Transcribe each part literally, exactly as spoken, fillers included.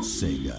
Sega.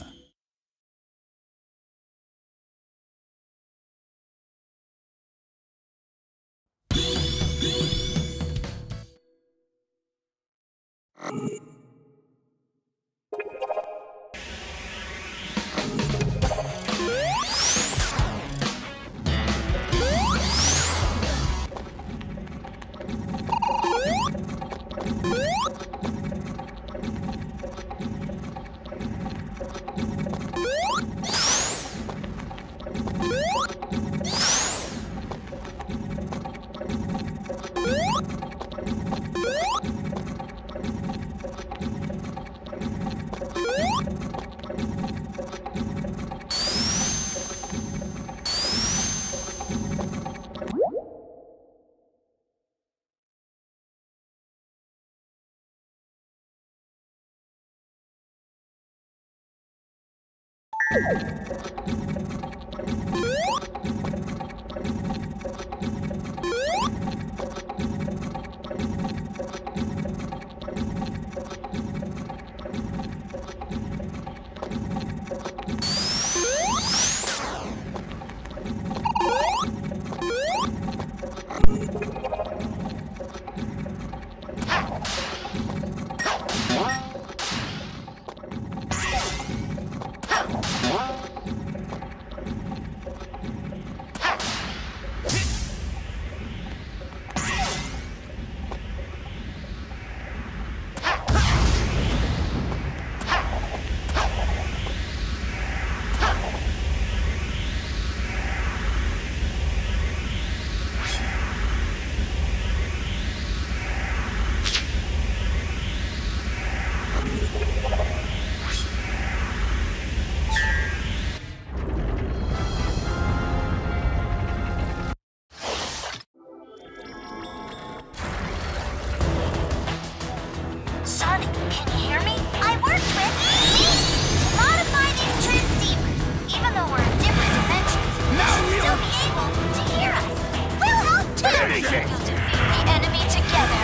Sonic, can you hear me? I worked with me to modify these transceivers. Even though we're in different dimensions, you should still be able to hear us. We'll help too! We'll defeat the enemy together.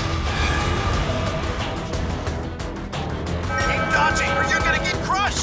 Keep dodging or you're gonna get crushed!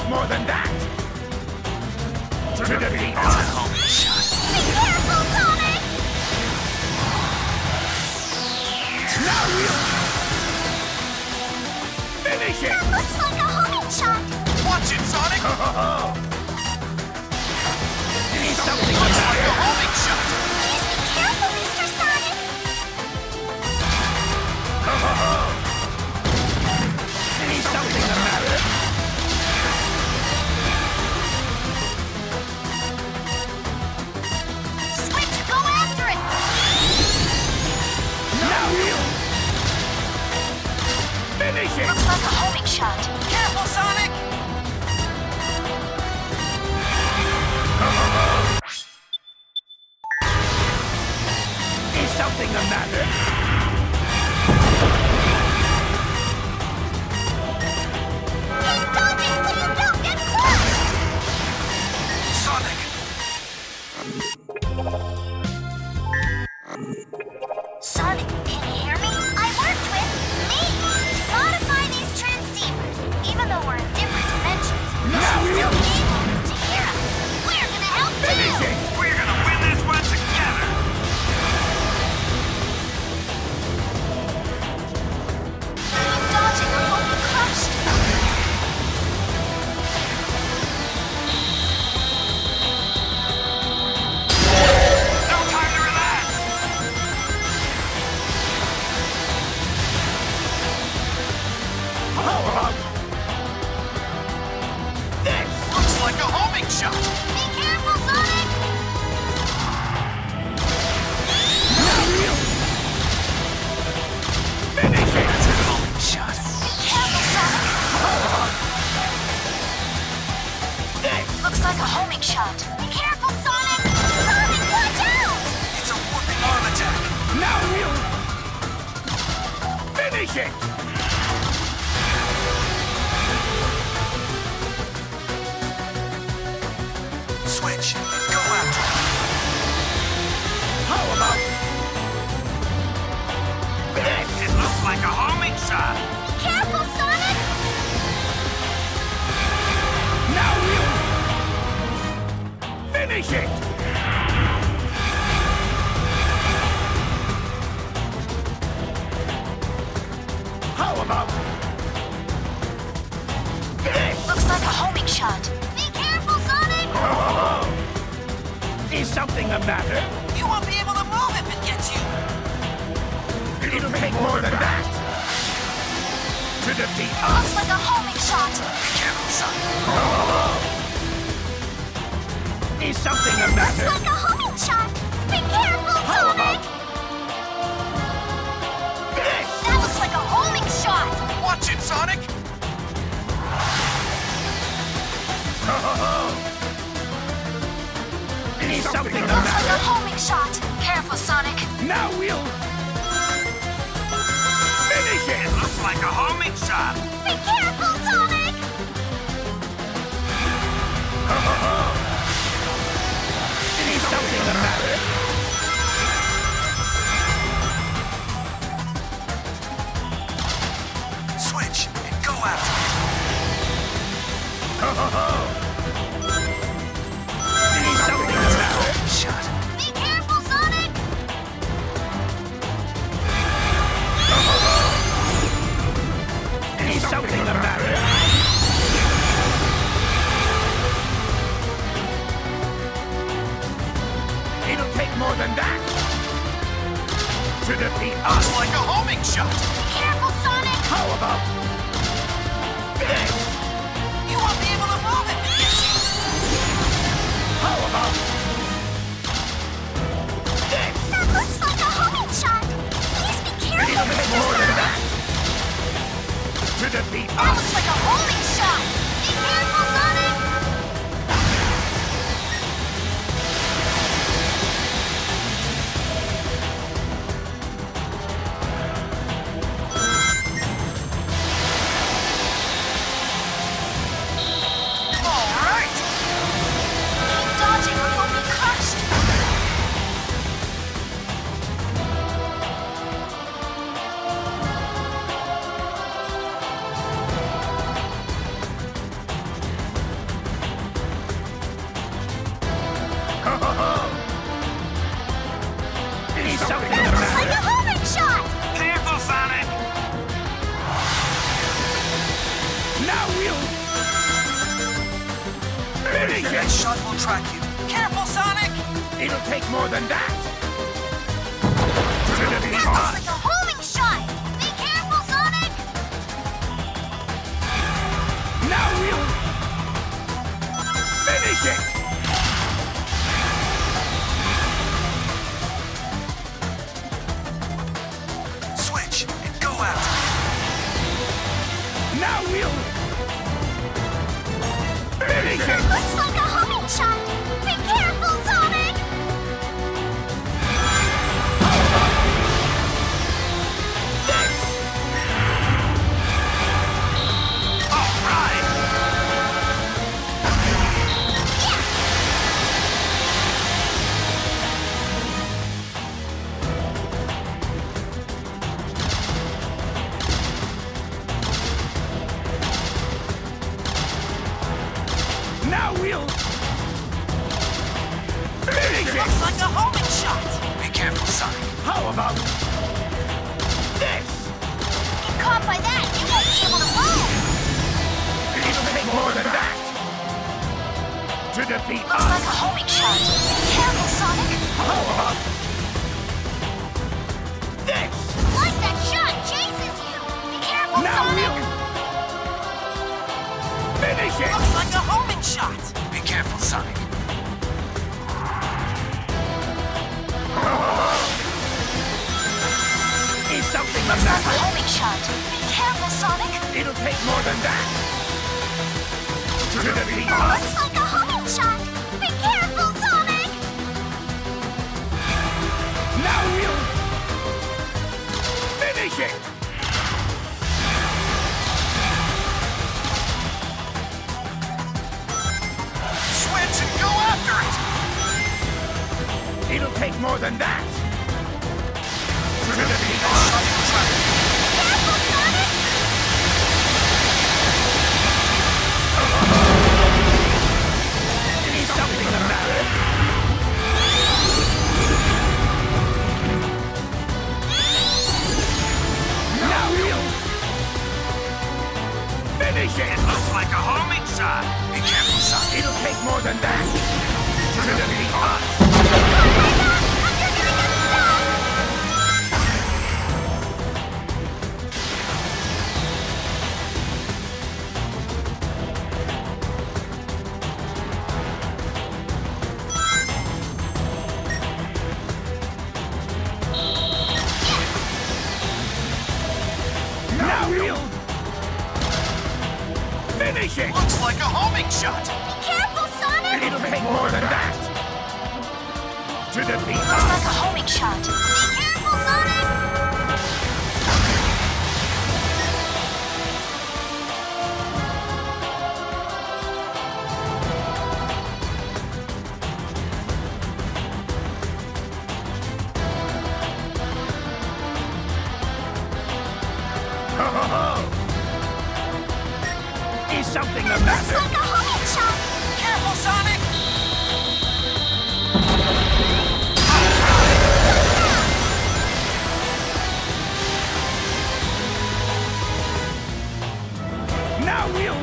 more than that! To defeat That's a homing shot. Be careful, Sonic! Now we'll finish it! That looks like a homing shot. Watch it, Sonic! Need something Looks to like a matter. homing shot. Please be careful, Mister Sonic. Need something to matter. Switch, go after it. Now we'll finish it! Looks like a homing shot. Careful, Sonic! Is something the matter? Keep dodging so you don't get crushed. Sonic! Sonic, can you hear me? I worked with me to modify these transceivers. Even though we're in different dimensions, you Now should still we'll be able to hear us. We're gonna help finish too. it! We're gonna win this one together! Keep dodging or you'll be crushed. No time to relax! How about this? Looks like a homing shot. Be careful, Sonic. Now we'll finish it! That's a homing shot. Be careful, Sonic. This! Looks like a homing shot. Be careful, Sonic. Sonic, watch out. It's a warping arm attack. Now we'll finish it! Switch and go after it. How about this? It looks like a homing shot. Be careful, Sonic. Now we'll finish it! How about this? Looks like a homing shot. Be careful, Sonic. Is something the matter? You won't be able to move if it gets you. It'll take more than that to defeat us. Looks like a homing shot. Be careful, Sonic. Is something the Looks matter? like a homing shot. Be careful, How Sonic. about this? That looks like a homing shot. Watch it, Sonic! Is something the Looks like a matter? homing shot. Careful, Sonic. Now we'll finish It it! looks like a homing shot. Be careful, Sonic. Is something the matter? Switch and go after Is something the it. matter? Homing shot. Be careful, Sonic. Is something the matter? It'll take more than that to defeat us. Looks like a homing shot. Be careful, Sonic. How about this? You won't be able to move if it gets you. How about this? That looks like a homing shot. Please be careful, It'll take Mister more than Sonic. that to defeat That us. looks like a homing shot. Be careful, Sonic. It'll take more than that. To defeat That looks us. like a homing shot! Be careful, Sonic! Now we'll finish it. Switch and go after Now we'll finish it. Looks like a homing shot! Be careful, Sonic! All right. Now we'll finish it. Looks like a homing shot. Be careful, Sonic. How about this? Get caught by that, you won't be able to move! It'll take more than that. To defeat Looks us. like a homing shot. Be careful, Sonic! How about this? Like that shot chases you! Be careful, Now Sonic! we'll finish it. Looks like a homing shot. Be careful, Sonic. Is something the Looks like a matter? homing shot. Be careful, Sonic! It'll take more than that. To defeat us. Looks like a homing shot. Be careful, Sonic! Now we'll finish it. Switch and go after it. It'll take more than that. To defeat us. Shuttle track. Careful, Sonic! Is something the matter? Now we'll finish it. It looks like a homing shot. Be careful, Sonic. It'll take more than that. To defeat us. You're gonna get stuck! Now we'll finish it. Looks like a homing shot. Be careful, Sonic! It'll take more than that. To defeat Looks us. like a homing shot. Be careful, Sonic! Is something the Looks matter? like a homing shot. Careful, Sonic. Now we'll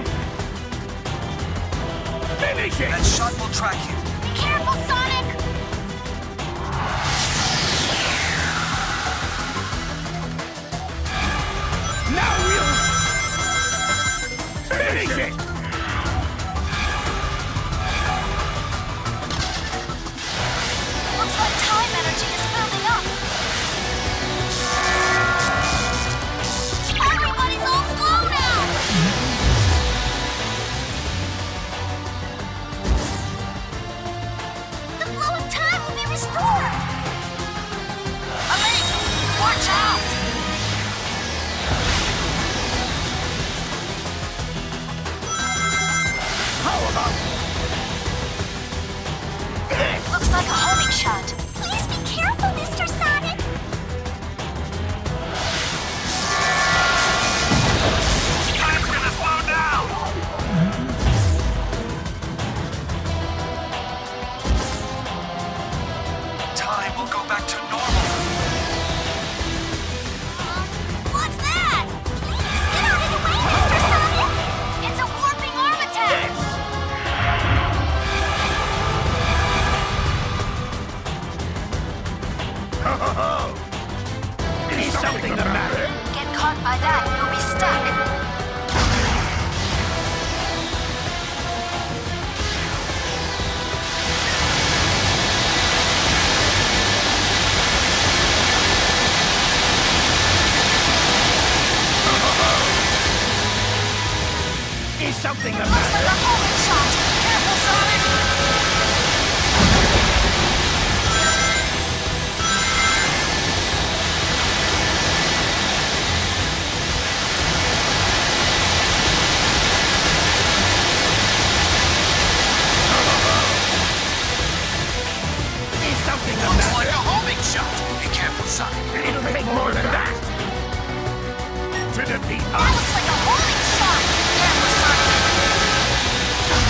finish it. That shot will track you. Be careful, Sonic! Now we'll finish it. Looks like time energy is building up. Everybody's all slow now! something the matter? Get caught by that, you'll be stuck. Is something the Looks like matter? a homing shot. Careful, Sonic! Is something the Looks like matter? a homing shot. Be careful, Sonic. It'll take more than that to defeat That us. looks like a homing shot. Careful, Sonic!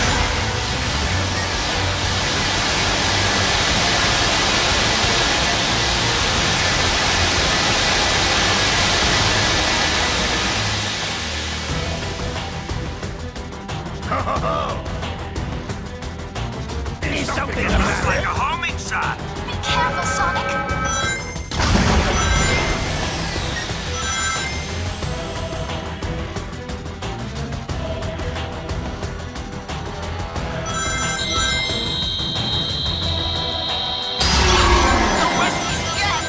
Ho ho ho! Is something the Looks like a matter? homing shot. Be careful, Sonic! The rest is dead!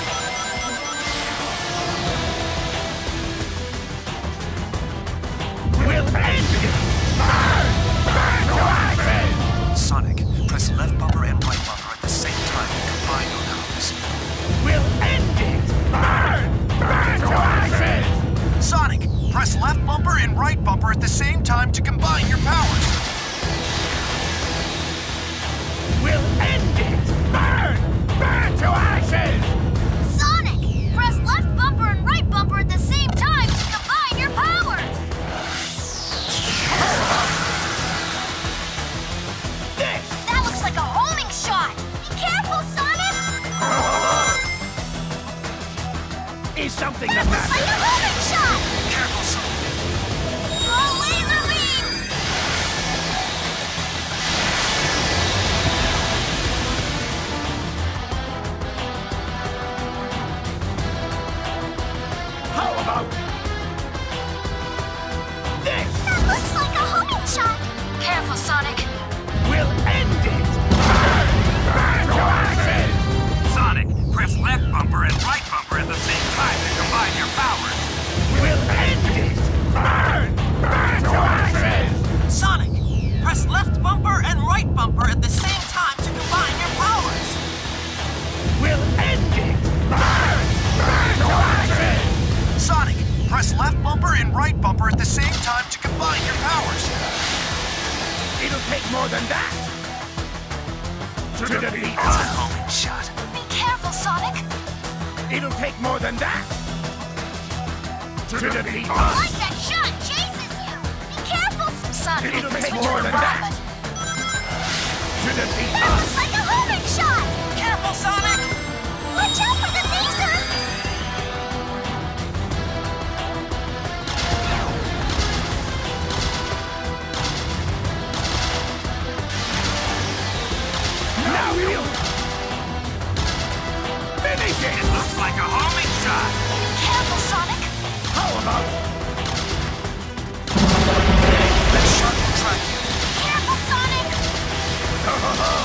We'll end it! Burn! Burn to ashes! Sonic, press left bumper and right bumper at the same time to combine your powers. We'll end it! Burn! Burn to ashes! Sonic, press left bumper and right bumper at the same time to combine your powers. We'll end it! Burn! Burn to ashes! Sonic! Press left bumper and right bumper at the same time to combine your powers! This! That looks like a homing shot! Be careful, Sonic! Is something the That looks like matter? a homing shot! Careful, Sonic. Oh, laser beam! How about this? That looks like a homing shot! Careful, Sonic! We'll end it! Burn! Burn to ashes! Sonic, press left bumper and right bumper at the same time to combine your powers. We'll end it! Burn! Burn to ashes! Sonic, press left bumper and right bumper at the same time to combine your powers. We'll end it! Burn! Burn to ashes! Sonic, press left bumper and right bumper at the same time to combine your powers. It'll take more than that to defeat It's a us. homing shot. Be careful, Sonic! It'll take more than that to defeat I us. like that shot chases you! Be careful, Sonic! It'll take Switch more to the than that. robot. To defeat That us. looks like a homing shot! Careful, Sonic! Watch out for the laser! Now you finish It it! looks like a homing shot. Be careful, Sonic! How about That shot will track you. Careful, Sonic! ho ho ho?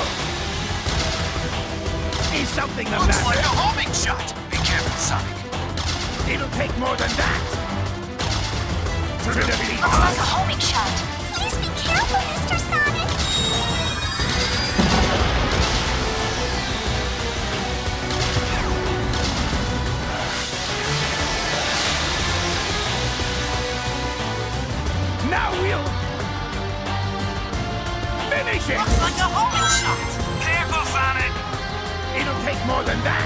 Is something the Looks like a matter? homing shot. Be careful, Sonic. It'll take more than that to defeat Looks like a us. homing shot. Please be careful, Mister Sonic! Now we'll finish it! Looks like a homing shot. Careful, Sonic. It'll take more than that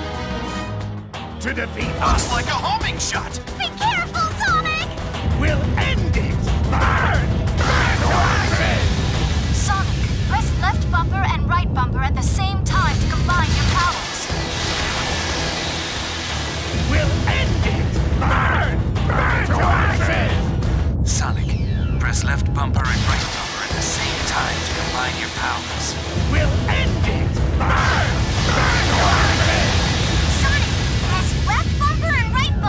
to defeat us. Looks like a homing shot. Be careful, Sonic! We'll end it! Burn! Burn to ashes! Sonic, press left bumper and right bumper at the same time to combine your powers. We'll end it! Burn! Burn to ashes! Sonic, press left bumper and right bumper at the same time to combine your powers. We'll end it! Burn! Burn to ashes! Sonic, press left bumper and right bumper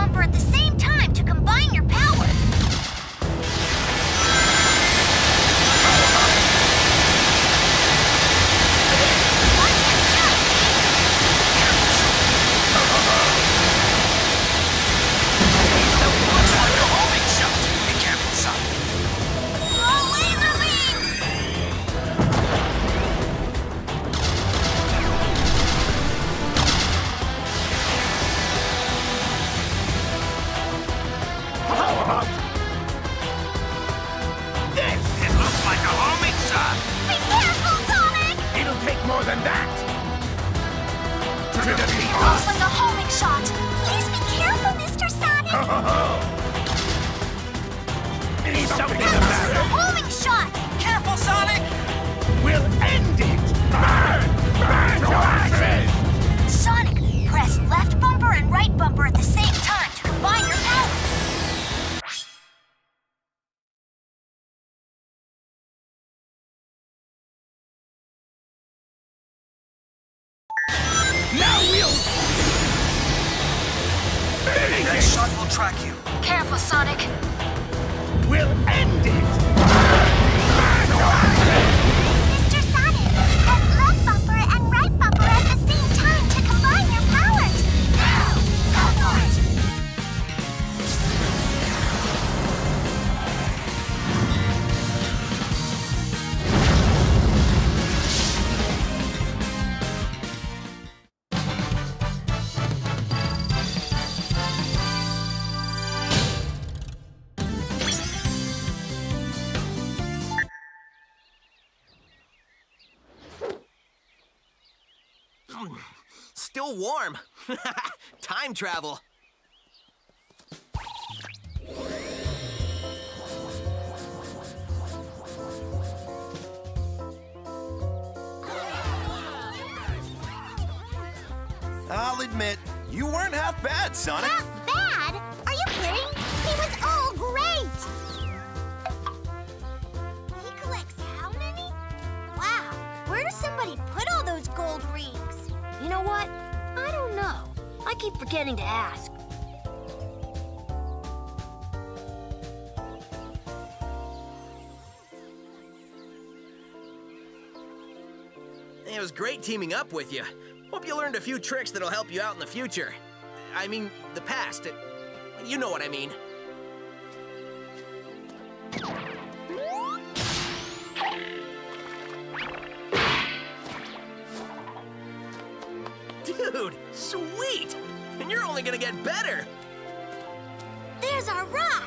This shot will track you. Careful, Sonic. We'll end it! Mister Sonic, press left bumper and right bumper at the same time to combine your powers. Go for it! Still warm. Time travel. I'll admit, you weren't half bad, Sonic. Half bad? Are you kidding? He was all great! He collects how many? Wow, where does somebody put all those gold rings? You know what? I don't know. I keep forgetting to ask. It was great teaming up with you. Hope you learned a few tricks that'll help you out in the future. I mean, the past. You know what I mean. Dude, sweet! And you're only gonna get better! There's our ride!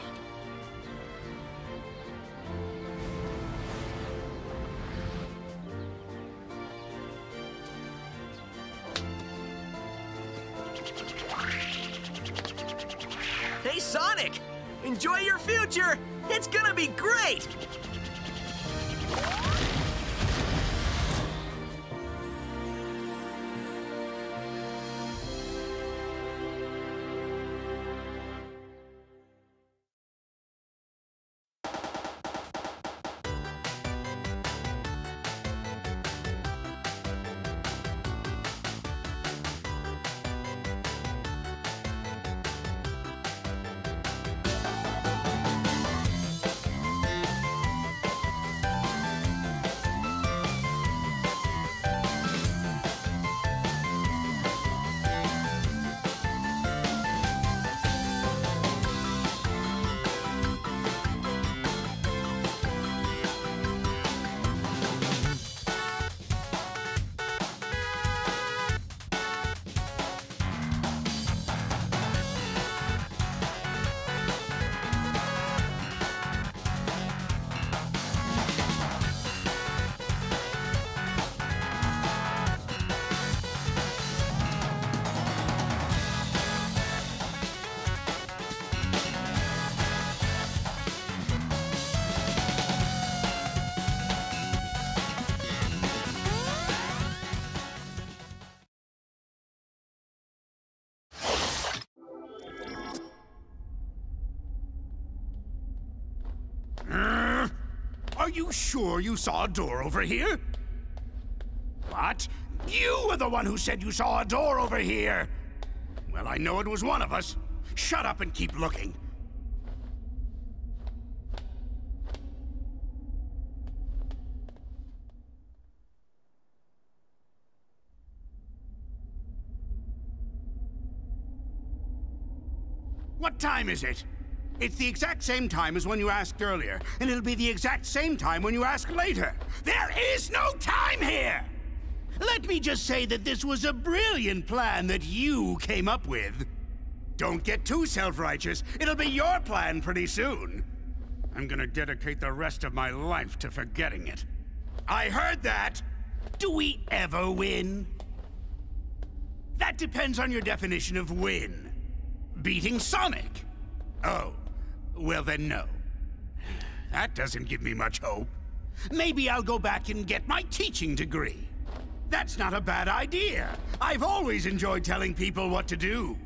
Hey, Sonic! Enjoy your future! It's gonna be great! Are you sure you saw a door over here? What? You were the one who said you saw a door over here! Well, I know it was one of us. Shut up and keep looking. What time is it? It's the exact same time as when you asked earlier, and it'll be the exact same time when you ask later. There is no time here! Let me just say that this was a brilliant plan that you came up with. Don't get too self-righteous. It'll be your plan pretty soon. I'm gonna dedicate the rest of my life to forgetting it. I heard that! Do we ever win? That depends on your definition of win. Beating Sonic? Oh. Well then, no. That doesn't give me much hope. Maybe I'll go back and get my teaching degree. That's not a bad idea. I've always enjoyed telling people what to do.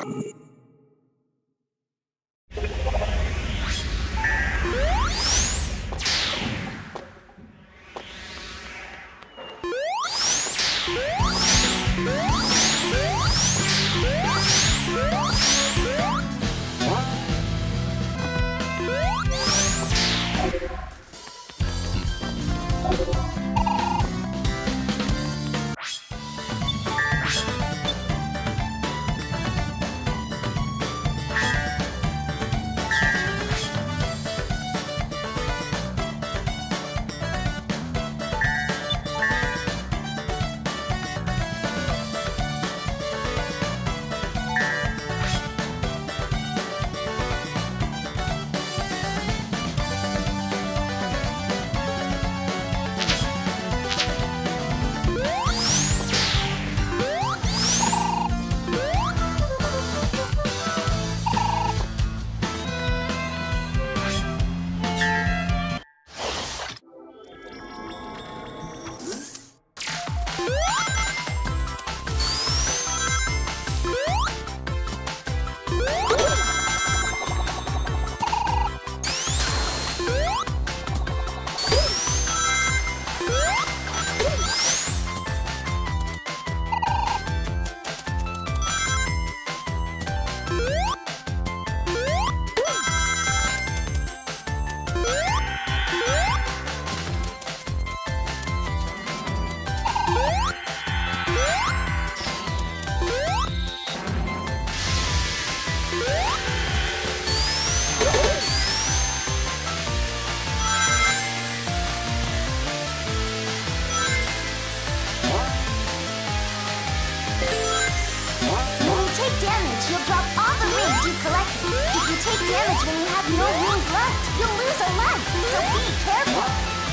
damage when you have no rings left. You'll lose a life, so be careful.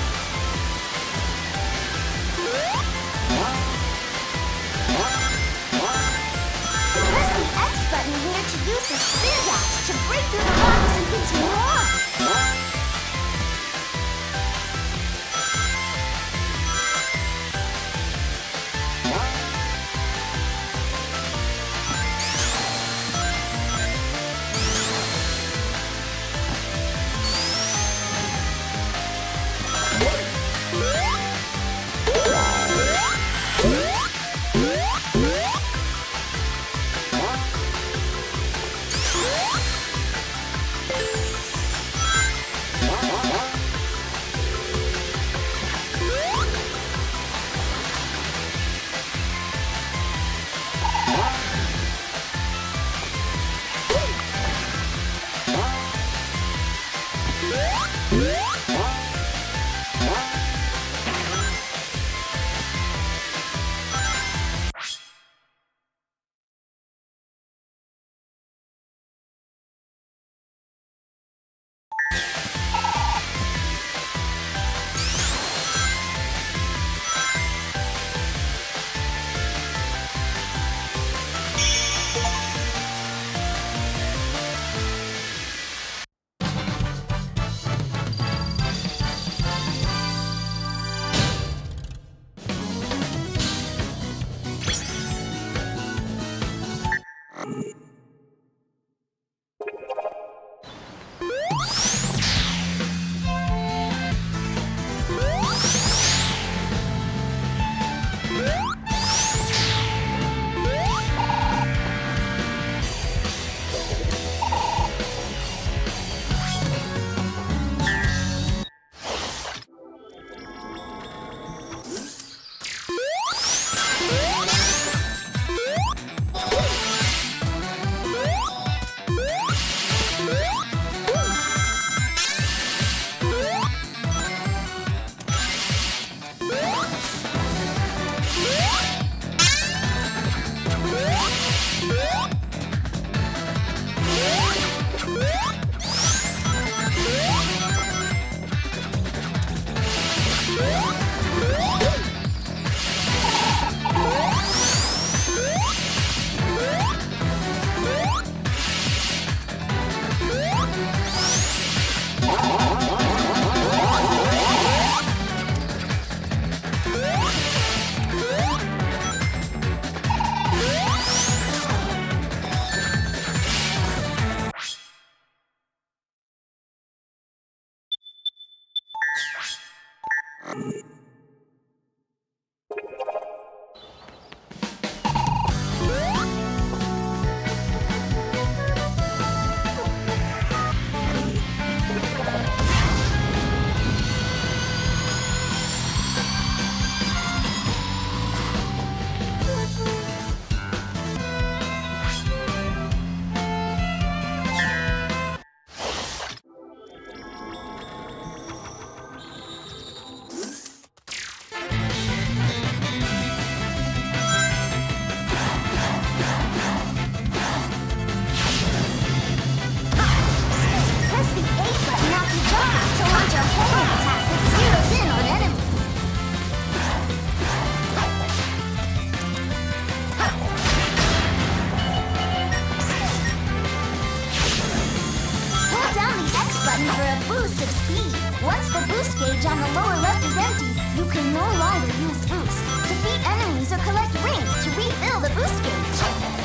Press the X button here to use the spin dash to break through the rocks and continue on. Once the boost gauge on the lower left is empty, you can no longer use boost. Defeat enemies or collect rings to refill the boost gauge.